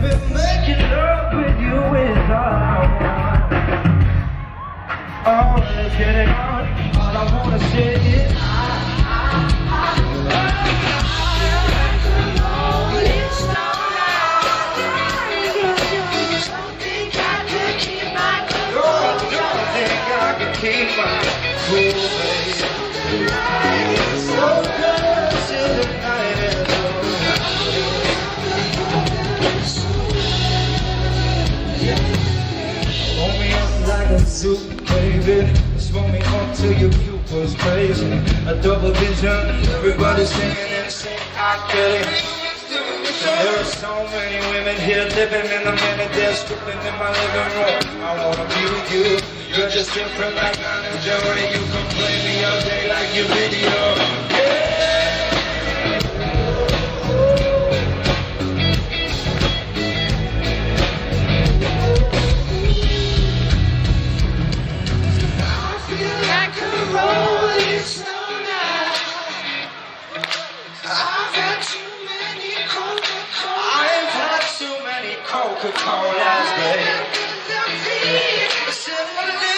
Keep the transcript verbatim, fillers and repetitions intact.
Baby, making love with you is all I want. Oh, let's get it on. All I wanna say is keep my cool, baby. So good till the night is over. Roll me up like a zoo, baby. Smoke me up till your pupils crazy. A double vision, everybody singing and singing. I get it. There are so many women here living in a minute. They're stripping in my living room. I wanna be with you. You're just different like I'm a Joey. You can play me all day like your video. Yeah. I feel like a rolling stone now. I've had too many Coca-Cola. I've had too many Coca-Colas, babe.